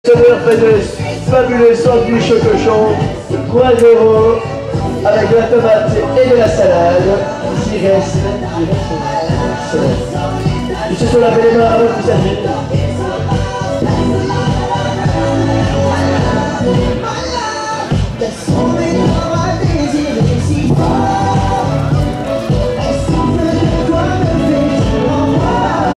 Sonneur fait de fabuleux sandwichs au cochon, 3 € avec de la tomate et de la salade. J'y reste. Ils se sont lavé les mains avant de vous servir.